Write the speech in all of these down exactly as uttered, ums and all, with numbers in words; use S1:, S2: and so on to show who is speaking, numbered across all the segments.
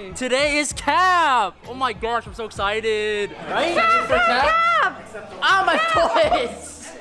S1: morning. Today is Cap. Oh my gosh, I'm so excited. Right?
S2: Cap,
S1: For
S2: Cap.
S1: Ah, my voice.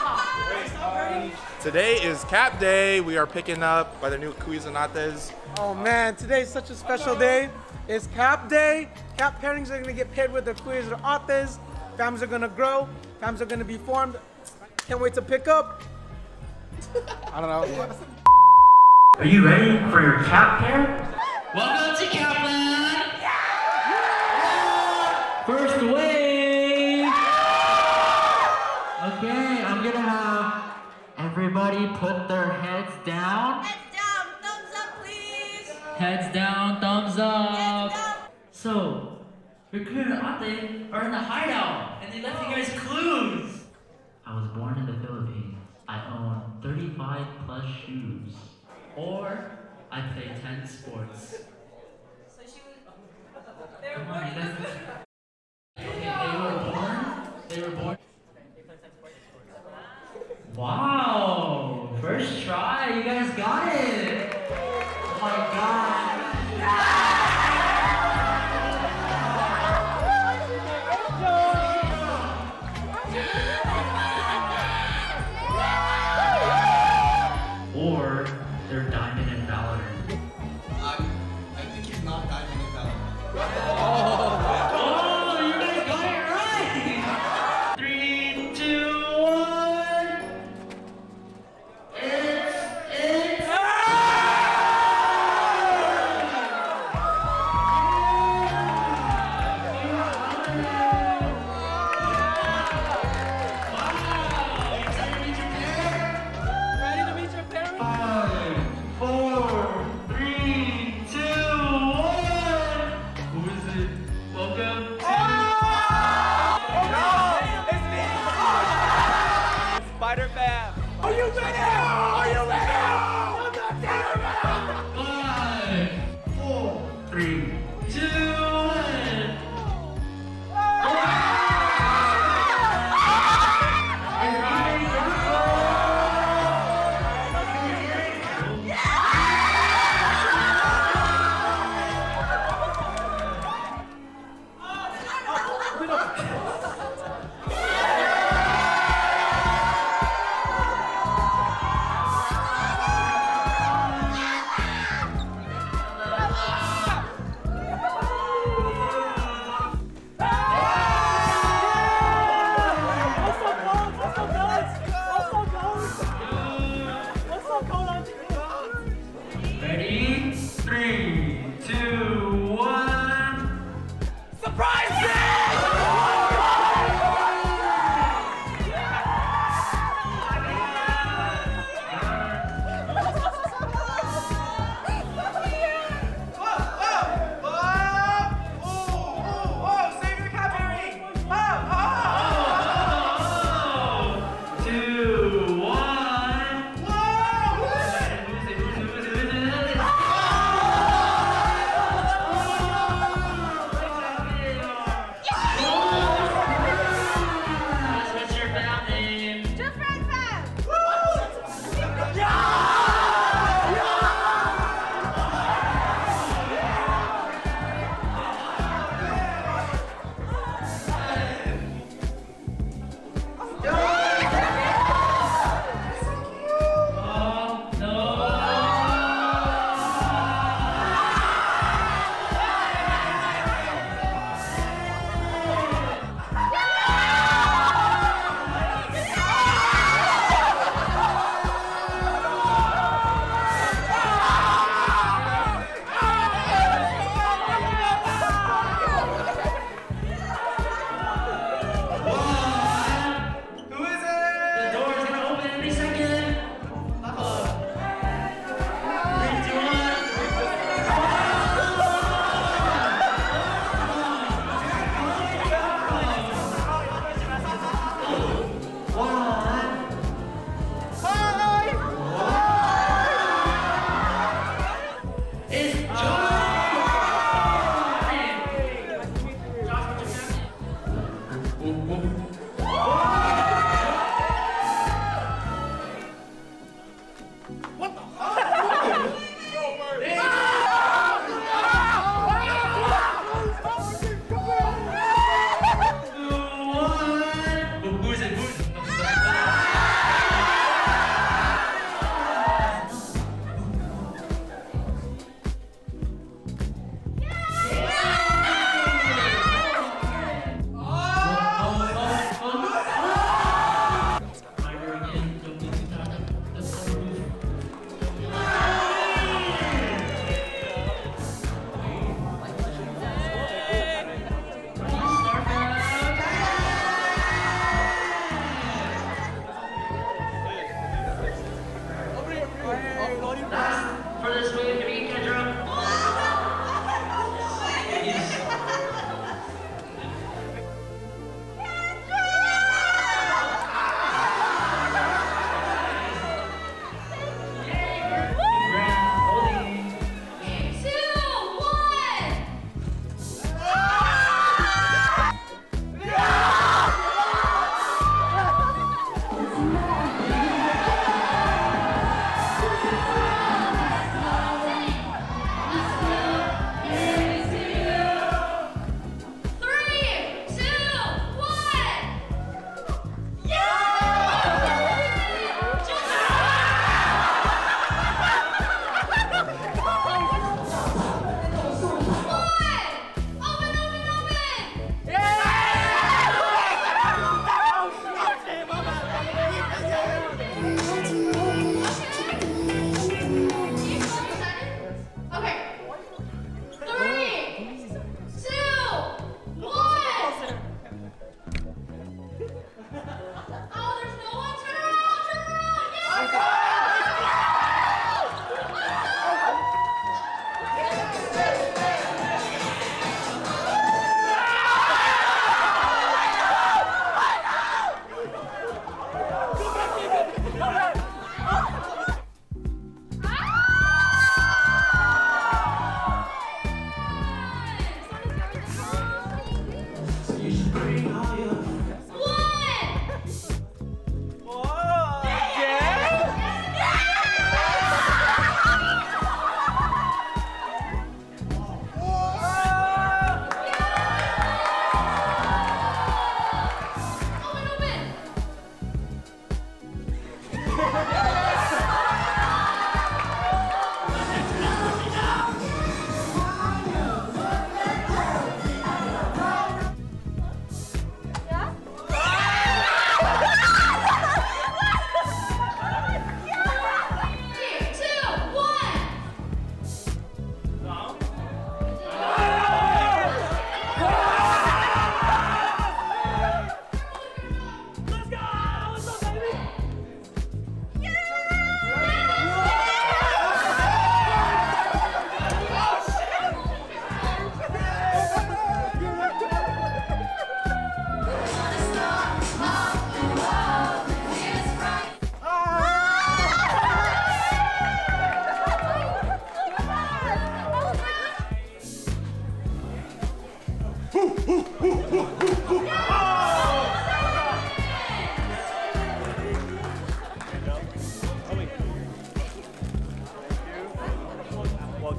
S3: Today is Cap Day. We are picking up by the new Cuisinates.
S4: Oh man, today is such a special day. It's Cap Day. Cap pairings are gonna get paired with their Cuisinates. Families are gonna grow. Families are gonna be formed. Can't wait to pick up. I don't know.
S5: Are you ready for your Cap pair?
S6: Welcome to Capland! First wave! Okay, I'm gonna have everybody put their heads down.
S2: Heads down, thumbs up, please.
S6: Heads down, thumbs up.
S2: Heads down.
S6: So, your Cuisinates are in the hideout, and they left you guys clues. I was born in the Philippines. I own thirty-five plus shoes. Or, I play ten sports.
S2: So she was. They were
S6: Come
S2: born
S6: on,
S2: in
S6: you
S2: the.
S6: guys- Okay, they were born. They were born. Wow! First try, you guys got it. Oh my god! Or they're diamond and valor.
S7: I, I think he's not Diamond and Valor.
S6: Oh, you guys got it right! Three, two, one. It's it's. Wow! Excited to meet your pair?
S1: Ready to meet your parents?
S6: Five, four,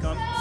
S8: come.